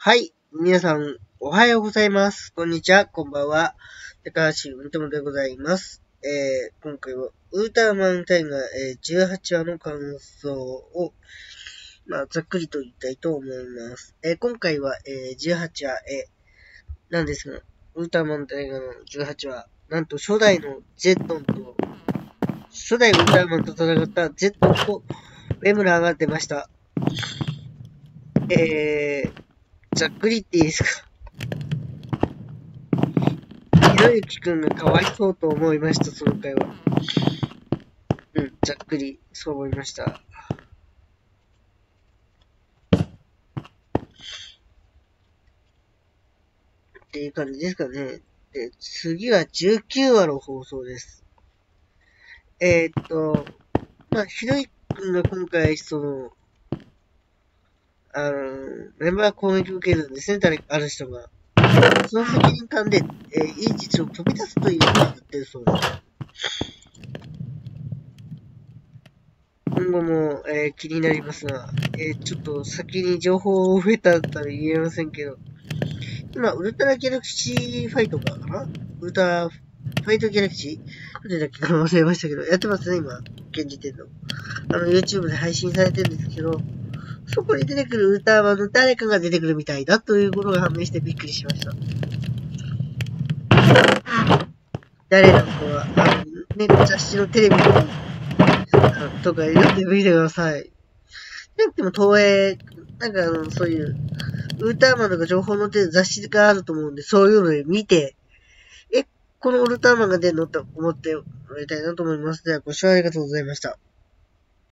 はい。皆さん、おはようございます。こんにちは。こんばんは。高橋うんともでございます。今回は、ウルトラマンタイガー、18話の感想を、ざっくりと言いたいと思います。今回は、18話、なんですが、ウルトラマンタイガーの18話、なんと初代のゼットンと、初代ウルトラマンと戦ったゼットンとウェムラーが出ました。ざっくり言っていいですか？ひろゆきくんがかわいそうと思いました、その回は。ざっくり、そう思いました。っていう感じですかね。で、次は19話の放送です。ひろゆきくんが今回、メンバー攻撃を受けるんですね、ある人が。その責任感で、いい実を飛び出すというのを言ってるそうです。今後も、気になりますが、ちょっと先に情報を増えたったら言えませんけど、今、ウルトラギャラクシーファイトかな、ウルトラファイトギャラクシーどれだっけか忘れましたけど、やってますね、今。現時点の。YouTube で配信されてるんですけど、そこに出てくるウルトラマンの誰かが出てくるみたいだということが判明してびっくりしました。誰なのかは、雑誌のテレビとか読んでみてください。でも東映、そういう、ウルトラマンとか情報載ってる雑誌があると思うんで、そういうので見て、このウルトラマンが出るのって思ってもらいたいなと思います。では、ご視聴ありがとうございました。